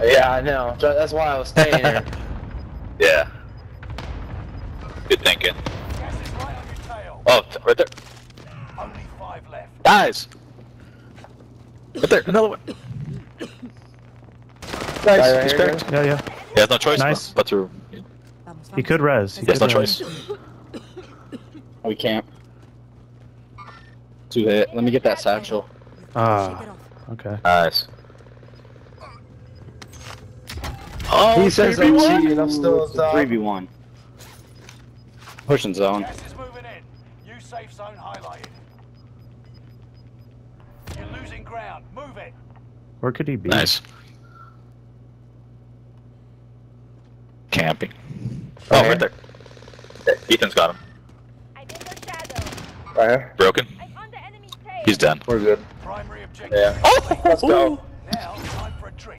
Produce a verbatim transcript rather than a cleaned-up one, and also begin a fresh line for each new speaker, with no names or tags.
Yeah, I know. That's why I was staying here.
Yeah. Good thinking.
Gas is right on your tail.
Oh, right there.
Only five left.
Guys! Right there, another one.
Guy right
Nice, he's
here,
cracked.
Yeah, yeah.
He has no choice
Nice.
but to...
He could res.
He has no
could res.
choice.
We can't. Two hit. Let me get that satchel.
Ah, okay.
Nice. Oh,
He says I'm cheating, I'm still on top.
three v one. Pushing zone.
Gas is moving in. New safe zone highlighted. You're losing ground. Move it.
Where could he be?
Nice. Camping. Oh,
Okay.
right there. Ethan's got him.
I'm in the shadow.
Right here.
Broken.
I'm on the enemy's tail.
He's done.
We're good.
Primary objective.
Yeah.
Oh!
Let's go.